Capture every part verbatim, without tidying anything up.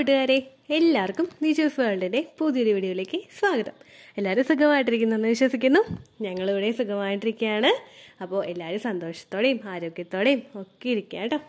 കൂട്ടുകാരെ, എല്ലാവർക്കും ഡീച്ചൂസ് വേൾഡിന്റെ പുതിയൊരു വീഡിയോയിലേക്ക് സ്വാഗതം. എല്ലാവരും സുഖമായിട്ടിരിക്കുന്നെന്ന് വിശ്വസിക്കുന്നു. ഞങ്ങളിവിടെ സുഖമായിട്ടിരിക്കുകയാണ്. അപ്പോൾ എല്ലാവരും സന്തോഷത്തോടെയും ആരോഗ്യത്തോടെയും ഒക്കെ ഇരിക്കുക കേട്ടോ.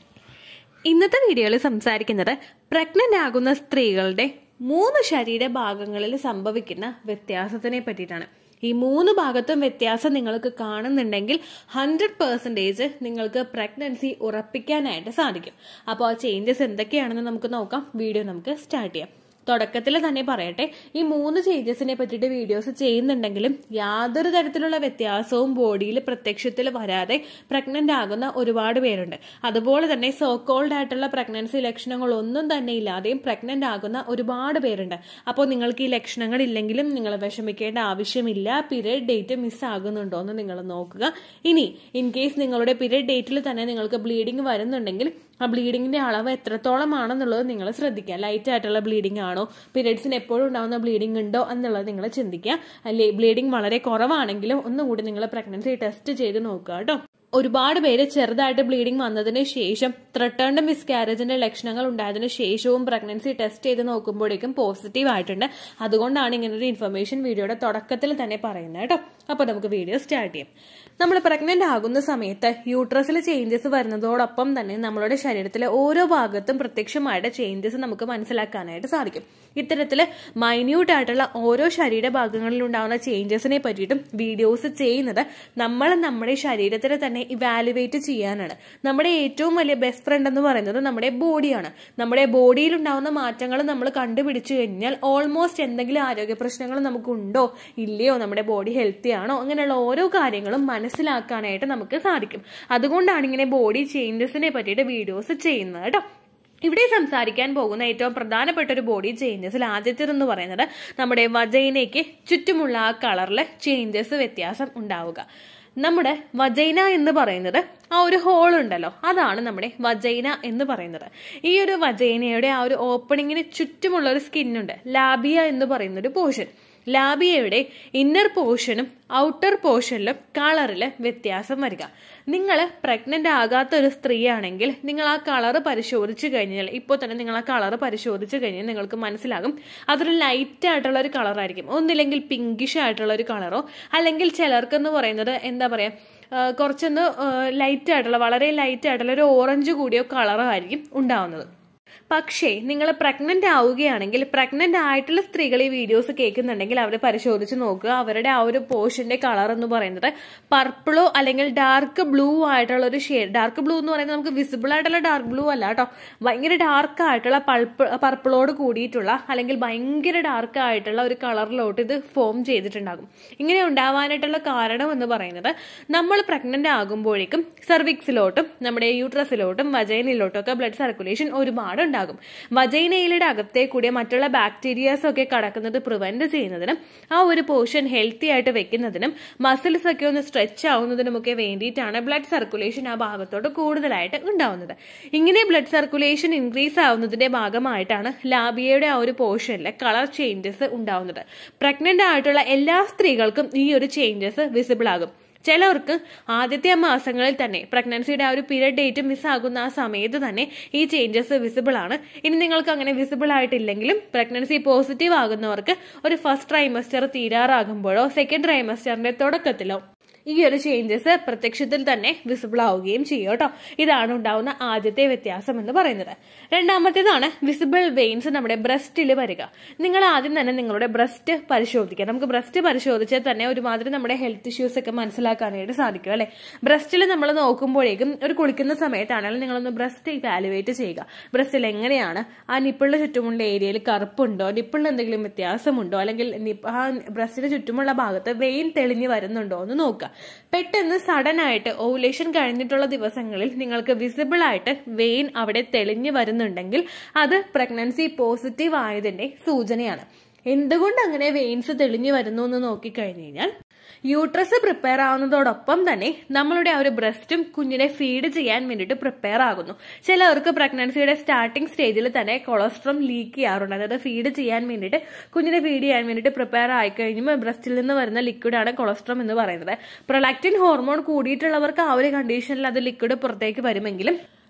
ഇന്നത്തെ വീഡിയോയിൽ സംസാരിക്കുന്നത് പ്രഗ്നന്റ് ആകുന്ന സ്ത്രീകളുടെ മൂന്ന് ശരീരഭാഗങ്ങളിൽ സംഭവിക്കുന്ന വ്യത്യാസത്തിനെ പറ്റിയിട്ടാണ്. ഈ മൂന്ന് ഭാഗത്തും വ്യത്യാസം നിങ്ങൾക്ക് കാണുന്നുണ്ടെങ്കിൽ ഹൺഡ്രഡ് പെർസെൻറ്റേജ് നിങ്ങൾക്ക് പ്രഗ്നൻസി ഉറപ്പിക്കാനായിട്ട് സാധിക്കും. അപ്പോൾ ആ ചേഞ്ചസ് എന്തൊക്കെയാണെന്ന് നമുക്ക് നോക്കാം. വീഡിയോ നമുക്ക് സ്റ്റാർട്ട് ചെയ്യാം. തുടക്കത്തിൽ തന്നെ പറയട്ടെ, ഈ മൂന്ന് ചേഞ്ചസിനെ പറ്റിയിട്ട് വീഡിയോസ് ചെയ്യുന്നുണ്ടെങ്കിലും യാതൊരു തരത്തിലുള്ള വ്യത്യാസവും ബോഡിയിൽ പ്രത്യക്ഷത്തിൽ വരാതെ പ്രഗ്നന്റ് ആകുന്ന ഒരുപാട് പേരുണ്ട്. അതുപോലെ തന്നെ സോ കോൾഡ് ആയിട്ടുള്ള പ്രഗ്നൻസി ലക്ഷണങ്ങളൊന്നും തന്നെ ഇല്ലാതെയും പ്രഗ്നന്റ് ആകുന്ന ഒരുപാട് പേരുണ്ട്. അപ്പോൾ നിങ്ങൾക്ക് ഈ ലക്ഷണങ്ങൾ ഇല്ലെങ്കിലും നിങ്ങൾ വിഷമിക്കേണ്ട ആവശ്യമില്ല. പീരിയഡ് ഡേറ്റ് മിസ് ആകുന്നുണ്ടോ എന്ന് നിങ്ങൾ നോക്കുക. ഇനി ഇൻ കേസ് നിങ്ങളുടെ പീരിയഡ് ഡേറ്റിൽ തന്നെ നിങ്ങൾക്ക് ബ്ലീഡിങ് വരുന്നുണ്ടെങ്കിൽ ആ ബ്ലീഡിങ്ങിന്റെ അളവ് എത്രത്തോളമാണെന്നുള്ളത് നിങ്ങൾ ശ്രദ്ധിക്കുക. ലൈറ്റ് ആയിട്ടുള്ള ബ്ലീഡിംഗ് ആണോ, പീരിയഡ്സിന് എപ്പോഴും ഉണ്ടാകുന്ന ബ്ലീഡിംഗ് ഉണ്ടോ എന്നുള്ളത് നിങ്ങൾ ചിന്തിക്കുക. അല്ലെ ബ്ലീഡിംഗ് വളരെ കുറവാണെങ്കിലും ഒന്നുകൂടി നിങ്ങൾ പ്രഗ്നൻസി ടെസ്റ്റ് ചെയ്ത് നോക്കുക കേട്ടോ. ഒരുപാട് പേര് ചെറുതായിട്ട് ബ്ലീഡിംഗ് വന്നതിന് ശേഷം ത്രെട്ടേൺഡ് മിസ്കാരേജിന്റെ ലക്ഷണങ്ങൾ ഉണ്ടായതിനു ശേഷവും പ്രഗ്നൻസി ടെസ്റ്റ് ചെയ്ത് നോക്കുമ്പോഴേക്കും പോസിറ്റീവ് ആയിട്ടുണ്ട്. അതുകൊണ്ടാണ് ഇങ്ങനൊരു ഇൻഫർമേഷൻ വീഡിയോയുടെ തുടക്കത്തിൽ തന്നെ പറയുന്നത് കേട്ടോ. അപ്പൊ നമുക്ക് വീഡിയോ സ്റ്റാർട്ട് ചെയ്യാം. നമ്മൾ പ്രഗ്നന്റ് ആകുന്ന സമയത്ത് യൂട്രസിൽ ചേഞ്ചസ് വരുന്നതോടൊപ്പം തന്നെ നമ്മളുടെ ശരീരത്തിലെ ഓരോ ഭാഗത്തും പ്രത്യക്ഷമായിട്ട് ചേഞ്ചസ് നമുക്ക് മനസ്സിലാക്കാനായിട്ട് സാധിക്കും. ഇത്തരത്തില് മൈന്യൂട്ട് ആയിട്ടുള്ള ഓരോ ശരീരഭാഗങ്ങളിൽ ഉണ്ടാകുന്ന ചേഞ്ചസിനെ പറ്റിയിട്ടും വീഡിയോസ് ചെയ്യുന്നത് നമ്മൾ നമ്മുടെ ശരീരത്തിനെ തന്നെ ഇവാലുവേറ്റ് ചെയ്യാനാണ്. നമ്മുടെ ഏറ്റവും വലിയ ബെസ്റ്റ് ഫ്രണ്ട് എന്ന് പറയുന്നത് നമ്മുടെ ബോഡിയാണ്. നമ്മുടെ ബോഡിയിൽ ഉണ്ടാകുന്ന മാറ്റങ്ങൾ നമ്മൾ കണ്ടുപിടിച്ചു കഴിഞ്ഞാൽ ഓൾമോസ്റ്റ് എന്തെങ്കിലും ആരോഗ്യ പ്രശ്നങ്ങൾ നമുക്കുണ്ടോ ഇല്ലയോ, നമ്മുടെ ബോഡി ഹെൽത്തി ആണോ, അങ്ങനെയുള്ള ഓരോ കാര്യങ്ങളും മനസ്സിലാക്കാനായിട്ട് നമുക്ക് സാധിക്കും. അതുകൊണ്ടാണ് ഇങ്ങനെ ബോഡി ചേഞ്ചസിനെ പറ്റിയിട്ട് വീഡിയോസ് ചെയ്യുന്നത് കേട്ടോ. ഇവിടെ സംസാരിക്കാൻ പോകുന്ന ഏറ്റവും പ്രധാനപ്പെട്ട ഒരു ബോഡി ചേഞ്ചസിൽ ആദ്യത്തേതെന്ന് പറയുന്നത് നമ്മുടെ വജൈനയ്ക്ക് ചുറ്റുമുള്ള ആ കളറിൽ ചേഞ്ചസ് വ്യത്യാസം ഉണ്ടാവുക. നമ്മുടെ വജൈന എന്ന് പറയുന്നത് ആ ഒരു ഹോൾ ഉണ്ടല്ലോ, അതാണ് നമ്മുടെ വജൈന എന്ന് പറയുന്നത്. ഈ ഒരു വജൈനയുടെ ആ ഒരു ഓപ്പണിങ്ങിന് ചുറ്റുമുള്ള ഒരു സ്കിന്നുണ്ട്, ലാബിയ എന്ന് പറയുന്ന ഒരു പോർഷൻ. ലാബിയയുടെ ഇന്നർ പോർഷനും ഔട്ടർ പോർഷനിലും കളറില് വ്യത്യാസം വരിക. നിങ്ങൾ പ്രഗ്നന്റ് ആകാത്ത ഒരു സ്ത്രീ ആണെങ്കിൽ നിങ്ങൾ ആ കളറ് പരിശോധിച്ചു കഴിഞ്ഞാൽ, ഇപ്പോൾ തന്നെ നിങ്ങൾ ആ കളറ് പരിശോധിച്ചു കഴിഞ്ഞാൽ നിങ്ങൾക്ക് മനസ്സിലാകും അതൊരു ലൈറ്റ് ആയിട്ടുള്ള ഒരു കളറായിരിക്കും. ഒന്നില്ലെങ്കിൽ പിങ്കിഷ് ആയിട്ടുള്ള ഒരു കളറോ, അല്ലെങ്കിൽ ചിലർക്കെന്ന് പറയുന്നത് എന്താ പറയാ കുറച്ചൊന്ന് ലൈറ്റ് ആയിട്ടുള്ള വളരെ ലൈറ്റ് ആയിട്ടുള്ള ഒരു ഓറഞ്ച് കൂടിയോ കളറോ ആയിരിക്കും ഉണ്ടാവുന്നത്. പക്ഷേ നിങ്ങൾ പ്രഗ്നന്റ് ആവുകയാണെങ്കിൽ, പ്രഗ്നന്റ് ആയിട്ടുള്ള സ്ത്രീകൾ ഈ വീഡിയോസ് കേൾക്കുന്നുണ്ടെങ്കിൽ അവർ പരിശോധിച്ച് നോക്കുക. അവരുടെ ആ ഒരു പോർഷന്റെ കളർ എന്ന് പറയുന്നത് പർപ്പിളോ അല്ലെങ്കിൽ ഡാർക്ക് ബ്ലൂ ആയിട്ടുള്ള ഒരു ഷെയ്ഡ്. ഡാർക്ക് ബ്ലൂ എന്ന് പറയുന്നത് നമുക്ക് വിസിബിൾ ആയിട്ടുള്ള ഡാർക്ക് ബ്ലൂ അല്ല കേട്ടോ, ഭയങ്കര ഡാർക്ക് ആയിട്ടുള്ള പൾപ്പ് പർപ്പിളോട് കൂടിയിട്ടുള്ള അല്ലെങ്കിൽ ഭയങ്കര ഡാർക്ക് ആയിട്ടുള്ള ഒരു കളറിലോട്ട് ഇത് ഫോം ചെയ്തിട്ടുണ്ടാകും. ഇങ്ങനെ ഉണ്ടാവാനായിട്ടുള്ള കാരണം എന്ന് പറയുന്നത് നമ്മൾ പ്രഗ്നന്റ് ആകുമ്പോഴേക്കും സെർവിക്സിലോട്ടും നമ്മുടെ യൂട്രസിലോട്ടും വജൈനയിലോട്ടും ഒക്കെ ബ്ലഡ് സർക്കുലേഷൻ ഒരുപാട് ഉണ്ടാകും. വജൈനയിലെ അകത്തെ കൂടിയ മറ്റുള്ള ബാക്ടീരിയാസ് ഒക്കെ കടക്കുന്നത് പ്രിവെന്റ് ചെയ്യുന്നതിനും ആ ഒരു പോർഷൻ ഹെൽത്തി ആയിട്ട് വെക്കുന്നതിനും മസിൽസ് ഒക്കെ ഒന്ന് സ്ട്രെച്ച് ആവുന്നതിനുമൊക്കെ വേണ്ടിയിട്ടാണ് ബ്ലഡ് സർക്കുലേഷൻ ആ ഭാഗത്തോട്ട് കൂടുതലായിട്ട് ഉണ്ടാവുന്നത്. ഇങ്ങനെ ബ്ലഡ് സർക്കുലേഷൻ ഇൻക്രീസ് ആവുന്നതിന്റെ ഭാഗമായിട്ടാണ് ലാബിയയുടെ ആ ഒരു പോർഷനിലെ കളർ ചേഞ്ചസ് ഉണ്ടാവുന്നത്. പ്രഗ്നന്റ് ആയിട്ടുള്ള എല്ലാ സ്ത്രീകൾക്കും ഈ ഒരു ചേഞ്ചസ് വിസിബിൾ ആകും. ചിലവർക്ക് ആദ്യത്തെ മാസങ്ങളിൽ തന്നെ പ്രഗ്നൻസിയുടെ ആ ഒരു പീരിയഡ് ഡേറ്റ് മിസ് ആകുന്ന ആ സമയത്ത് തന്നെ ഈ ചേഞ്ചസ് വിസിബിൾ ആണ്. ഇനി നിങ്ങൾക്ക് അങ്ങനെ വിസിബിൾ ആയിട്ടില്ലെങ്കിലും പ്രഗ്നൻസി പോസിറ്റീവ് ആകുന്നവർക്ക് ഒരു ഫസ്റ്റ് ട്രൈമസ്റ്റർ തീരാറാകുമ്പോഴോ സെക്കൻഡ് ട്രൈമസ്റ്ററിന്റെ തുടക്കത്തിലോ ഈ ഒരു ചേഞ്ചസ് പ്രത്യക്ഷത്തിൽ തന്നെ വിസിബിൾ ആവുകയും ചെയ്യും കേട്ടോ. ഇതാണ് ഉണ്ടാവുന്ന ആദ്യത്തെ വ്യത്യാസം എന്ന് പറയുന്നത്. രണ്ടാമത്തേതാണ് വിസിബിൾ വെയിൻസ് നമ്മുടെ ബ്രസ്റ്റിൽ വരിക. നിങ്ങൾ ആദ്യം തന്നെ നിങ്ങളുടെ ബ്രസ്റ്റ് പരിശോധിക്കുക. നമുക്ക് ബ്രസ്റ്റ് പരിശോധിച്ചാൽ തന്നെ ഒരുമാതിരി നമ്മുടെ ഹെൽത്ത് ഇഷ്യൂസ് ഒക്കെ മനസ്സിലാക്കാനായിട്ട് സാധിക്കും അല്ലെ. ബ്രസ്റ്റിൽ നമ്മൾ നോക്കുമ്പോഴേക്കും ഒരു കുളിക്കുന്ന സമയത്താണെങ്കിലും നിങ്ങളൊന്ന് ബ്രസ്റ്റ് ഇവാലുവേറ്റ് ചെയ്യുക. ബ്രസ്റ്റിൽ എങ്ങനെയാണ് ആ നിപ്പിളിന് ചുറ്റുമുള്ള ഏരിയയിൽ കറുപ്പുണ്ടോ, നിപ്പിളിന് എന്തെങ്കിലും വ്യത്യാസമുണ്ടോ, അല്ലെങ്കിൽ ആ ബ്രസ്റ്റിന് ചുറ്റുമുള്ള ഭാഗത്ത് വെയിൻ തെളിഞ്ഞു വരുന്നുണ്ടോ എന്ന് നോക്കുക. പെട്ടെന്ന് സഡൻ ആയിട്ട് ഓവുലേഷൻ കഴിഞ്ഞിട്ടുള്ള ദിവസങ്ങളിൽ നിങ്ങൾക്ക് വിസിബിൾ ആയിട്ട് വെയിൻ അവിടെ തെളിഞ്ഞു വരുന്നുണ്ടെങ്കിൽ അത് പ്രഗ്നൻസി പോസിറ്റീവ് ആയതിന്റെ സൂചനയാണ്. എന്തുകൊണ്ട് അങ്ങനെ വെയിൻസ് തെളിഞ്ഞു വരുന്നു എന്ന് നോക്കിക്കഴിഞ്ഞു കഴിഞ്ഞാൽ യൂട്രസ് പ്രിപ്പയർ ആവുന്നതോടൊപ്പം തന്നെ നമ്മളുടെ ആ ഒരു ബ്രസ്റ്റും കുഞ്ഞിനെ ഫീഡ് ചെയ്യാൻ വേണ്ടിയിട്ട് പ്രിപ്പയർ ആകുന്നു. ചിലവർക്ക് പ്രഗ്നൻസിയുടെ സ്റ്റാർട്ടിംഗ് സ്റ്റേജിൽ തന്നെ കൊളസ്ട്രോൾ ലീക്ക് ചെയ്യാറുണ്ട്. അതായത് ഫീഡ് ചെയ്യാൻ വേണ്ടിയിട്ട് കുഞ്ഞിനെ ഫീഡ് ചെയ്യാൻ വേണ്ടിയിട്ട് പ്രിപ്പയർ ആയി കഴിയുമ്പോൾ ബ്രസ്റ്റിൽ നിന്ന് വരുന്ന ലിക്വിഡാണ് കൊളസ്ട്രോൾ എന്ന് പറയുന്നത്. പ്രൊലാക്റ്റിൻ ഹോർമോൺ കൂടിയിട്ടുള്ളവർക്ക് ആ ഒരു കണ്ടീഷനിൽ അത് ലിക്വിഡ് പുറത്തേക്ക് വരുമെങ്കിലും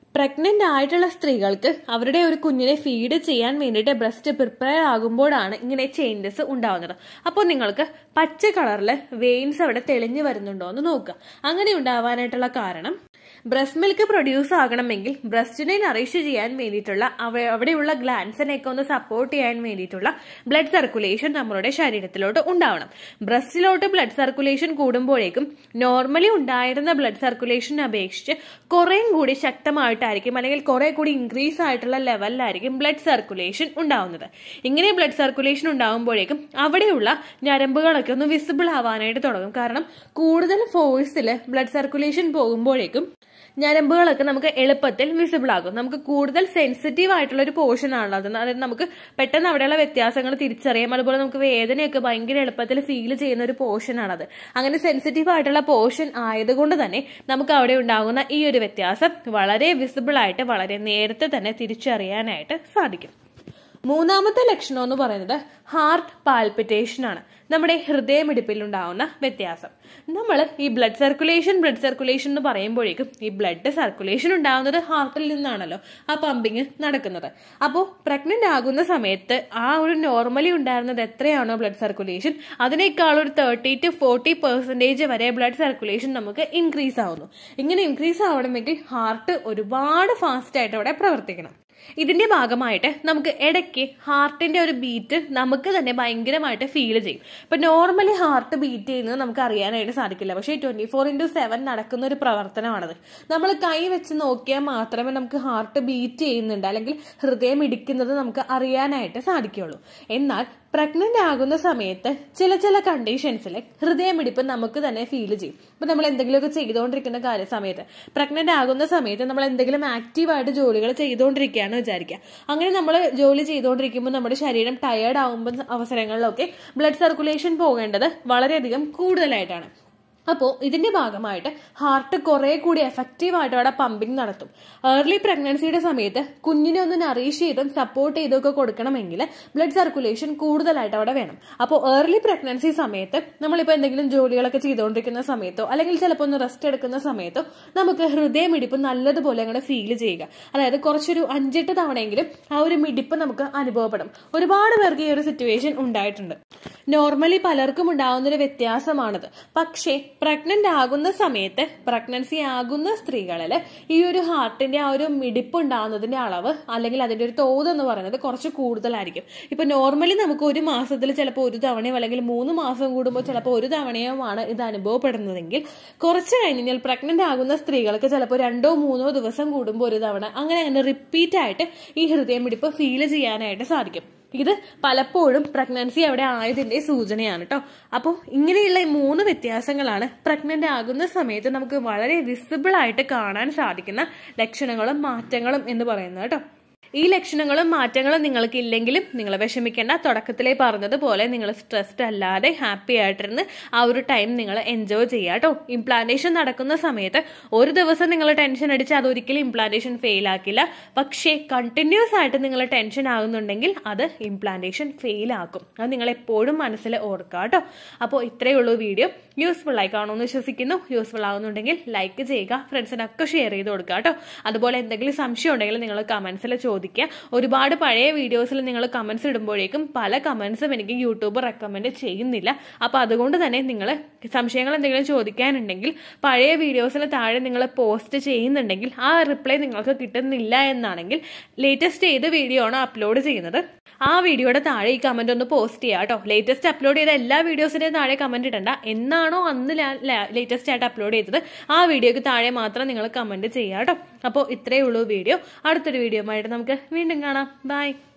പ്രഗ്നന്റ് ആയിട്ടുള്ള സ്ത്രീകൾക്ക് അവരുടെ ഒരു കുഞ്ഞിനെ ഫീഡ് ചെയ്യാൻ വേണ്ടിയിട്ട് ബ്രസ്റ്റ് പ്രിപ്പയർ ആകുമ്പോഴാണ് ഇങ്ങനെ ചേഞ്ചസ് ഉണ്ടാവുന്നത്. അപ്പോൾ നിങ്ങൾക്ക് പച്ച കളറിൽ വെയിൻസ് അവിടെ തെളിഞ്ഞു വരുന്നുണ്ടോ എന്ന് നോക്കുക. അങ്ങനെ ഉണ്ടാവാനായിട്ടുള്ള കാരണം ബ്രസ്റ്റ് മിൽക്ക് പ്രൊഡ്യൂസ് ആകണമെങ്കിൽ ബ്രസ്റ്റിനെ നറിഷ് ചെയ്യാൻ വേണ്ടിയിട്ടുള്ള അവിടെയുള്ള ഗ്ലാൻസിനെയൊക്കെ ഒന്ന് സപ്പോർട്ട് ചെയ്യാൻ വേണ്ടിയിട്ടുള്ള ബ്ലഡ് സർക്കുലേഷൻ നമ്മളുടെ ശരീരത്തിലോട്ട് ഉണ്ടാവണം. ബ്രസ്റ്റിലോട്ട് ബ്ലഡ് സർക്കുലേഷൻ കൂടുമ്പോഴേക്കും നോർമലി ഉണ്ടായിരുന്ന ബ്ലഡ് സർക്കുലേഷനെ അപേക്ഷിച്ച് കുറേയും കൂടി ശക്തമായിട്ടായിരിക്കും അല്ലെങ്കിൽ കുറെ കൂടി ഇൻക്രീസ് ആയിട്ടുള്ള ലെവലിലായിരിക്കും ബ്ലഡ് സർക്കുലേഷൻ ഉണ്ടാവുന്നത്. ഇങ്ങനെ ബ്ലഡ് സർക്കുലേഷൻ ഉണ്ടാകുമ്പോഴേക്കും അവിടെയുള്ള ഞരമ്പുകളൊക്കെ ഒന്ന് വിസിബിൾ ആവാനായിട്ട് തുടങ്ങും. കാരണം കൂടുതൽ ഫോഴ്സിൽ ബ്ലഡ് സർക്കുലേഷൻ പോകുമ്പോഴേക്കും ഞരമ്പുകളൊക്കെ നമുക്ക് എളുപ്പത്തിൽ വിസിബിൾ ആകും. നമുക്ക് കൂടുതൽ സെൻസിറ്റീവ് ആയിട്ടുള്ള ഒരു പോർഷൻ ആണല്ലോ അത്. അതായത് നമുക്ക് പെട്ടെന്ന് അവിടെയുള്ള വ്യത്യാസങ്ങൾ തിരിച്ചറിയാം. അതുപോലെ നമുക്ക് വേദനയൊക്കെ ഭയങ്കര എളുപ്പത്തിൽ ഫീൽ ചെയ്യുന്ന ഒരു പോർഷൻ ആണത്. അങ്ങനെ സെൻസിറ്റീവ് ആയിട്ടുള്ള പോർഷൻ ആയതുകൊണ്ട് തന്നെ നമുക്ക് അവിടെ ഉണ്ടാകുന്ന ഈ ഒരു വ്യത്യാസം വളരെ വിസിബിൾ ആയിട്ട് വളരെ നേരത്തെ തന്നെ തിരിച്ചറിയാനായിട്ട് സാധിക്കും. മൂന്നാമത്തെ ലക്ഷണം എന്ന് പറയുന്നത് ഹാർട്ട് പാൽപിറ്റേഷൻ ആണ്. നമ്മുടെ ഹൃദയമിടിപ്പിൽ ഉണ്ടാവുന്ന വ്യത്യാസം. നമ്മൾ ഈ ബ്ലഡ് സർക്കുലേഷൻ ബ്ലഡ് സർക്കുലേഷൻ എന്ന് പറയുമ്പോഴേക്കും ഈ ബ്ലഡ് സർക്കുലേഷൻ ഉണ്ടാവുന്നത് ഹാർട്ടിൽ നിന്നാണല്ലോ ആ പമ്പിങ് നടക്കുന്നത്. അപ്പോൾ പ്രഗ്നന്റ് ആകുന്ന സമയത്ത് ആ ഒരു നോർമലി ഉണ്ടായിരുന്നത് എത്രയാണോ ബ്ലഡ് സർക്കുലേഷൻ അതിനേക്കാൾ ഒരു തേർട്ടി ടു ഫോർട്ടി പെർസെന്റേജ് വരെ ബ്ലഡ് സർക്കുലേഷൻ നമുക്ക് ഇൻക്രീസ് ആവുന്നു. ഇങ്ങനെ ഇൻക്രീസ് ആവണമെങ്കിൽ ഹാർട്ട് ഒരുപാട് ഫാസ്റ്റ് ആയിട്ട് അവിടെ പ്രവർത്തിക്കണം. ഇതിന്റെ ഭാഗമായിട്ട് നമുക്ക് ഇടയ്ക്ക് ഹാർട്ടിന്റെ ഒരു ബീറ്റ് നമുക്ക് തന്നെ ഭയങ്കരമായിട്ട് ഫീൽ ചെയ്യും. ഇപ്പൊ നോർമലി ഹാർട്ട് ബീറ്റ് ചെയ്യുന്നത് നമുക്ക് അറിയാനായിട്ട് സാധിക്കില്ല. പക്ഷേ ട്വന്റി ഫോർ ഇന്റു സെവൻ നടക്കുന്ന ഒരു പ്രവർത്തനമാണത്. നമ്മൾ കൈ വെച്ച് നോക്കിയാൽ മാത്രമേ നമുക്ക് ഹാർട്ട് ബീറ്റ് ചെയ്യുന്നുണ്ട് അല്ലെങ്കിൽ ഹൃദയം ഇടിക്കുന്നത് നമുക്ക് അറിയാനായിട്ട് സാധിക്കുള്ളൂ. എന്നാൽ പ്രഗ്നന്റ് ആകുന്ന സമയത്ത് ചില ചില കണ്ടീഷൻസിൽ ഹൃദയമിടിപ്പ് നമുക്ക് തന്നെ ഫീൽ ചെയ്യും. ഇപ്പൊ നമ്മൾ എന്തെങ്കിലുമൊക്കെ ചെയ്തുകൊണ്ടിരിക്കുന്ന കാര്യ സമയത്ത് പ്രഗ്നന്റ് ആകുന്ന സമയത്ത് നമ്മൾ എന്തെങ്കിലും ആക്റ്റീവായിട്ട് ജോലികൾ ചെയ്തുകൊണ്ടിരിക്കുകയാണെന്ന് വിചാരിക്കുക. അങ്ങനെ നമ്മൾ ജോലി ചെയ്തുകൊണ്ടിരിക്കുമ്പോൾ നമ്മുടെ ശരീരം ടയേർഡ് ആകുമ്പോൾ അവസരങ്ങളിലൊക്കെ ബ്ലഡ് സർക്കുലേഷൻ പോകേണ്ടത് വളരെയധികം കൂടുതലായിട്ടാണ്. അപ്പോൾ ഇതിന്റെ ഭാഗമായിട്ട് ഹാർട്ട് കുറെ കൂടി എഫക്റ്റീവ് ആയിട്ട് അവിടെ പമ്പിങ് നടത്തും. ഏർലി പ്രഗ്നൻസിയുടെ സമയത്ത് കുഞ്ഞിനെ ഒന്ന് നറീഷ് ചെയ്തും സപ്പോർട്ട് ചെയ്തൊക്കെ കൊടുക്കണമെങ്കിൽ ബ്ലഡ് സർക്കുലേഷൻ കൂടുതലായിട്ട് അവിടെ വേണം. അപ്പോൾ ഏർലി പ്രഗ്നൻസി സമയത്ത് നമ്മളിപ്പോൾ എന്തെങ്കിലും ജോലികളൊക്കെ ചെയ്തുകൊണ്ടിരിക്കുന്ന സമയത്തോ അല്ലെങ്കിൽ ചിലപ്പോൾ ഒന്ന് റെസ്റ്റ് എടുക്കുന്ന സമയത്തോ നമുക്ക് ഹൃദയമിടിപ്പ് നല്ലതുപോലെ അങ്ങനെ ഫീൽ ചെയ്യുക. അതായത് കുറച്ചൊരു അഞ്ചെട്ട് തവണയെങ്കിലും ആ ഒരു മിടിപ്പ് നമുക്ക് അനുഭവപ്പെടും. ഒരുപാട് പേർക്ക് ഈ ഒരു സിറ്റുവേഷൻ ഉണ്ടായിട്ടുണ്ട്. നോർമലി പലർക്കും ഉണ്ടാവുന്ന ഒരു വ്യത്യാസമാണത്. പക്ഷേ പ്രഗ്നന്റ് ആകുന്ന സമയത്ത് പ്രഗ്നൻസി ആകുന്ന സ്ത്രീകളിൽ ഈ ഒരു ഹാർട്ടിന്റെ ആ ഒരു മിടിപ്പ് ഉണ്ടാകുന്നതിന്റെ അളവ് അല്ലെങ്കിൽ അതിന്റെ ഒരു തോത് എന്ന് പറയുന്നത് കുറച്ച് കൂടുതലായിരിക്കും. ഇപ്പൊ നോർമലി നമുക്ക് ഒരു മാസത്തിൽ ചിലപ്പോൾ ഒരു തവണയോ അല്ലെങ്കിൽ മൂന്ന് മാസം കൂടുമ്പോൾ ചിലപ്പോൾ ഒരു തവണയോ ആണ് ഇത് അനുഭവപ്പെടുന്നതെങ്കിൽ കുറച്ച് കഴിഞ്ഞാൽ പ്രഗ്നന്റ് ആകുന്ന സ്ത്രീകൾക്ക് ചിലപ്പോൾ രണ്ടോ മൂന്നോ ദിവസം കൂടുമ്പോൾ ഒരു തവണ അങ്ങനെ അങ്ങനെ റിപ്പീറ്റ് ആയിട്ട് ഈ ഹൃദയമിടിപ്പ് ഫീൽ ചെയ്യാനായിട്ട് സാധിക്കും. ഇത് പലപ്പോഴും പ്രഗ്നൻസി അവിടെ ആയതിന്റെ സൂചനയാണ് കേട്ടോ. അപ്പോൾ ഇങ്ങനെയുള്ള മൂന്ന് വ്യത്യാസങ്ങളാണ് പ്രഗ്നന്റ് ആകുന്ന സമയത്ത് നമുക്ക് വളരെ വിസിബിൾ ആയിട്ട് കാണാൻ സാധിക്കുന്ന ലക്ഷണങ്ങളും മാറ്റങ്ങളും എന്ന് പറയുന്നത് കേട്ടോ. ഈ ലക്ഷണങ്ങളും മാറ്റങ്ങളും നിങ്ങൾക്ക് ഇല്ലെങ്കിലും നിങ്ങൾ വിഷമിക്കേണ്ട. തുടക്കത്തിലേ പറഞ്ഞതുപോലെ നിങ്ങൾ സ്ട്രെസ്ഡ് അല്ലാതെ ഹാപ്പി ആയിട്ടിരുന്ന് ആ ഒരു ടൈം നിങ്ങൾ എൻജോയ് ചെയ്യുക കേട്ടോ. ഇംപ്ലാന്റേഷൻ നടക്കുന്ന സമയത്ത് ഒരു ദിവസം നിങ്ങൾ ടെൻഷൻ അടിച്ച് അതൊരിക്കലും ഇംപ്ലാന്റേഷൻ ഫെയിൽ ആക്കില്ല. പക്ഷേ കണ്ടിന്യൂസ് ആയിട്ട് നിങ്ങൾ ടെൻഷൻ ആകുന്നുണ്ടെങ്കിൽ അത് ഇംപ്ലാന്റേഷൻ ഫെയിൽ ആക്കും. അത് നിങ്ങൾ എപ്പോഴും മനസ്സിൽ ഓർക്കുക കേട്ടോ. അപ്പോൾ ഇത്രയേ ഉള്ളൂ വീഡിയോ. യൂസ്ഫുൾ ആയി കാണുമെന്ന് വിശ്വസിക്കുന്നു. യൂസ്ഫുൾ ആകുന്നുണ്ടെങ്കിൽ ലൈക്ക് ചെയ്യുക, ഫ്രണ്ട്സിനൊക്കെ ഷെയർ ചെയ്ത് കൊടുക്കുക കേട്ടോ. അതുപോലെ എന്തെങ്കിലും സംശയം ഉണ്ടെങ്കിൽ നിങ്ങൾ കമന്റ്സിൽ ചോദിക്കുക. ഒരുപാട് പഴയ വീഡിയോസിൽ നിങ്ങൾ കമന്റ്സ് ഇടുമ്പോഴേക്കും പല കമന്റ്സും എനിക്ക് യൂട്യൂബ് റെക്കമെൻഡ് ചെയ്യുന്നില്ല. അപ്പൊ അതുകൊണ്ട് തന്നെ നിങ്ങൾ സംശയങ്ങൾ എന്തെങ്കിലും ചോദിക്കാനുണ്ടെങ്കിൽ പഴയ വീഡിയോസിൽ താഴെ നിങ്ങൾ പോസ്റ്റ് ചെയ്യുന്നുണ്ടെങ്കിൽ ആ റിപ്ലൈ നിങ്ങൾക്ക് കിട്ടുന്നില്ല എന്നാണെങ്കിൽ ലേറ്റസ്റ്റ് ഏത് വീഡിയോ ആണോ അപ്ലോഡ് ചെയ്യുന്നത് ആ വീഡിയോയുടെ താഴെ ഈ കമന്റ് ഒന്ന് പോസ്റ്റ് ചെയ്യുക കേട്ടോ. ലേറ്റസ്റ്റ് അപ്ലോഡ് ചെയ്ത എല്ലാ വീഡിയോസിന്റെയും താഴെ കമന്റ് ഇടണ്ട. എന്നാണോ അന്ന് ലേറ്റസ്റ്റ് ആയിട്ട് അപ്ലോഡ് ചെയ്തത് ആ വീഡിയോക്ക് താഴെ മാത്രം നിങ്ങൾ കമന്റ് ചെയ്യുക കേട്ടോ. അപ്പോൾ ഇത്രയേ ഉള്ളൂ വീഡിയോ. അടുത്തൊരു വീഡിയോ ആയിട്ട് നമുക്ക് വീണ്ടും കാണാം. ബൈ.